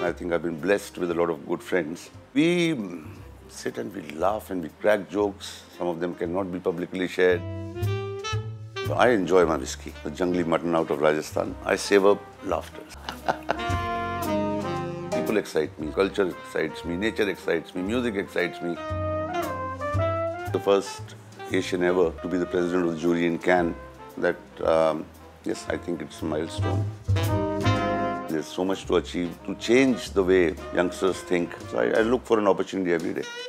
I think I've been blessed with a lot of good friends. We sit and we laugh and we crack jokes. Some of them cannot be publicly shared. So I enjoy my whiskey, the jungly mutton out of Rajasthan. I savor laughter. People excite me, culture excites me, nature excites me, music excites me. The first Asian ever to be the president of the jury in Cannes, that, yes, I think it's a milestone. There's so much to achieve, to change the way youngsters think. So I look for an opportunity every day.